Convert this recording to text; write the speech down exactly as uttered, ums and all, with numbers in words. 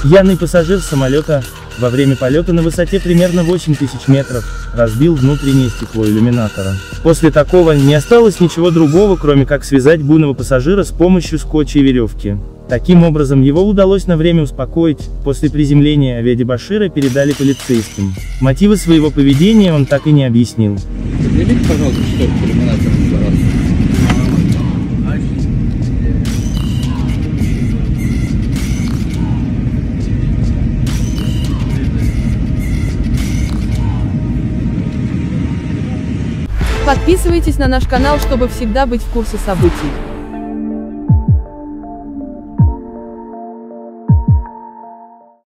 Пьяный пассажир самолета во время полета на высоте примерно восемь тысяч метров разбил внутреннее стекло иллюминатора. После такого не осталось ничего другого, кроме как связать буйного пассажира с помощью скотча и веревки. Таким образом, его удалось на время успокоить. После приземления авиадебошира передали полицейским. Мотивы своего поведения он так и не объяснил. Поднимите, пожалуйста, шторку иллюминатора за раз. Подписывайтесь на наш канал, чтобы всегда быть в курсе событий.